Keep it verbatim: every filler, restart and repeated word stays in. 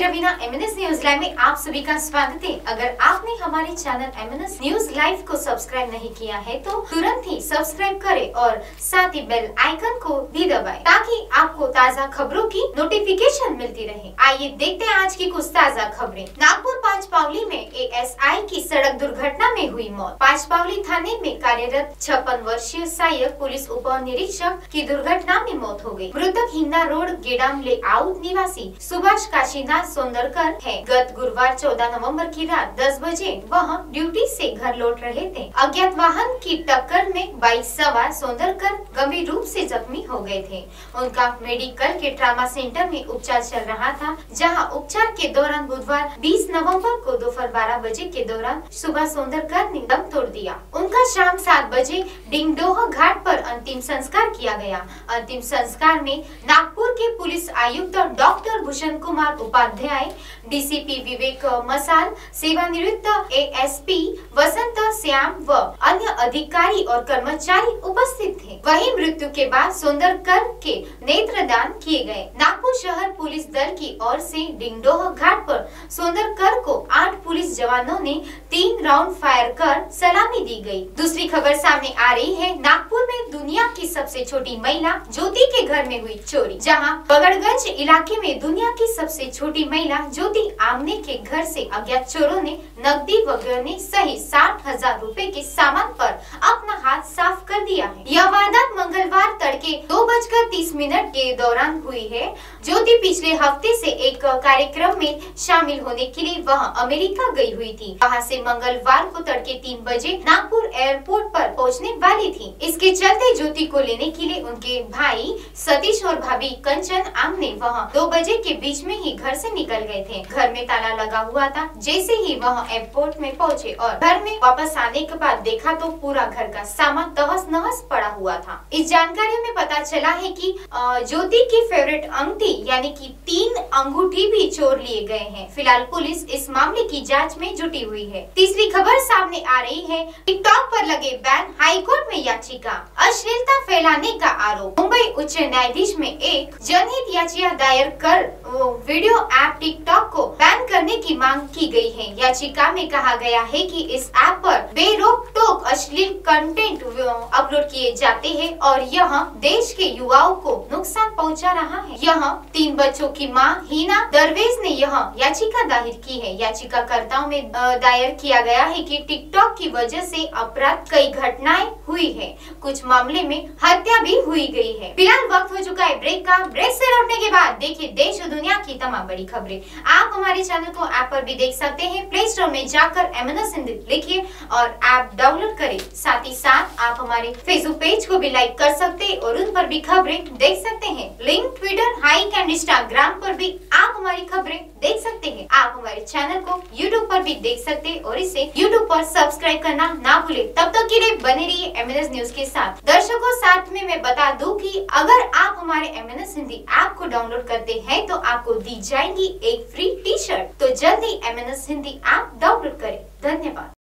Raveena, MNS news live में आप सभी का स्वागत है। अगर आपने हमारे चैनल एमएनएस न्यूज लाइव को सब्सक्राइब नहीं किया है तो तुरंत ही सब्सक्राइब करें और साथ ही बेल आइकन को भी दबाएं ताकि आपको ताज़ा खबरों की नोटिफिकेशन मिलती रहे। आइए देखते हैं आज की कुछ ताज़ा खबरें। नागपुर पांचपावली में एएसआई की सड़क दुर्घटना में हुई मौत। पांचपावली थाने में कार्यरत छप्पन वर्षीय सहायक पुलिस उप निरीक्षक की दुर्घटना में मौत हो गई। मृतक हिंदा रोड गेडाम लेआउट निवासी सुभाष काशीनाथ सोंदरकर है। गत गुरुवार चौदह नवंबर की रात दस बजे वह ड्यूटी से घर लौट रहे थे। अज्ञात वाहन की टक्कर में बाइक सवार सोंदरकर गंभीर रूप से जख्मी हो गए थे। उनका मेडिकल के ट्रामा सेंटर में उपचार चल रहा था, जहां उपचार के दौरान बुधवार बीस नवंबर को दोपहर बारह बजे के दौरान सुबह सोंदरकर ने दम तोड़ दिया। उनका शाम सात बजे डिंगडोह घाट पर अंतिम संस्कार किया गया। अंतिम संस्कार में नागपुर के पुलिस आयुक्त डॉक्टर भूषण कुमार उपाध्याय, डीसीपी विवेक मसाल, सेवानिवृत्त एएसपी वसंत श्याम व अन्य अधिकारी और कर्मचारी उपस्थित थे। वहीं मृत्यु के बाद सोंदरकर के नेत्रदान किए गए। नागपुर शहर पुलिस दल की ओर से डिंगडोह घाट पर सोंदरकर को आठ पुलिस जवानों ने तीन राउंड फायर कर सलामी दी गई। दूसरी खबर सामने आ रही है। नागपुर में दुनिया की सबसे छोटी महिला ज्योति के घर में हुई चोरी। जहां बगड़गंज इलाके में दुनिया की सबसे छोटी महिला ज्योति आमने के घर से अज्ञात चोरों ने नकदी व गहने सहित साठ हजार रूपए के सामान पर अपना हाथ साफ कर दिया है। यह वारदात मंगलवार तड़के दो बजकर तीस मिनट के दौरान हुई है। ज्योति पिछले हफ्ते से एक कार्यक्रम में शामिल होने के लिए वह अमेरिका गई हुई थी। वहां से मंगलवार को तड़के तीन बजे नागपुर एयरपोर्ट पर पहुंचने वाली थी। इसके चलते ज्योति को लेने के लिए उनके भाई सतीश और भाभी कंचन आमने वहाँ दो बजे के बीच में ही घर से निकल गए थे। घर में ताला लगा हुआ था। जैसे ही वह एयरपोर्ट में पहुँचे और घर में वापस आने के बाद देखा तो पूरा घर का सामान तहस नहस पड़ा हुआ था। इस जानकारी में पता चला है कि ज्योति की फेवरेट अंगूठी यानी कि तीन अंगूठी भी चोर लिए गए हैं। फिलहाल पुलिस इस मामले की जांच में जुटी हुई है। तीसरी खबर सामने आ रही है। टिकटॉक पर लगे बैन, हाईकोर्ट में याचिका। अश्लीलता फैलाने का आरोप। मुंबई उच्च न्यायाधीश में एक जनहित याचिका दायर कर वीडियो ऐप टिकटॉक को बैन करने की मांग की गई है। याचिका में कहा गया है कि इस ऐप पर बेरोक टोक अश्लील कंटेंट अपलोड किए जाते हैं और यह देश के युवाओं को नुकसान पहुंचा रहा है। यह तीन बच्चों की मां हिना दरवेज ने यह याचिका दायर की है। याचिकाकर्ताओं में दायर किया गया है कि टिकटॉक की वजह से अपराध कई घटनाएं हुई है। कुछ मामले में हत्या भी हुई गई है। फिलहाल वक्त हो चुका है ब्रेक का। ब्रेक से लौटने के बाद देखिए देश और दुनिया की तमाम बड़ी खबरें। आप हमारे चैनल को ऐप पर भी देख सकते हैं। प्ले स्टोर में जाकर एमएनएस हिंदी लिखिए और ऐप डाउनलोड करें। साथ ही साथ आप हमारे फेसबुक पेज को भी लाइक कर सकते हैं और उन पर भी खबरें देख सकते हैं। Link Twitter, Hike and Instagram पर भी आप हमारी खबरें देख सकते हैं। आप हमारे चैनल को यूट्यूब पर भी देख सकते हैं और इसे यूट्यूब पर सब्सक्राइब करना ना भूले। तब तक के लिए बने रहिए एमएनएस न्यूज के साथ। दर्शकों, साथ में मैं बता दूं कि अगर आप हमारे एमएनएस हिंदी ऐप को डाउनलोड करते हैं तो आपको दी जाएगी एक फ्री टी शर्ट। तो जल्दी एमएनएस हिंदी ऐप डाउनलोड करें। धन्यवाद।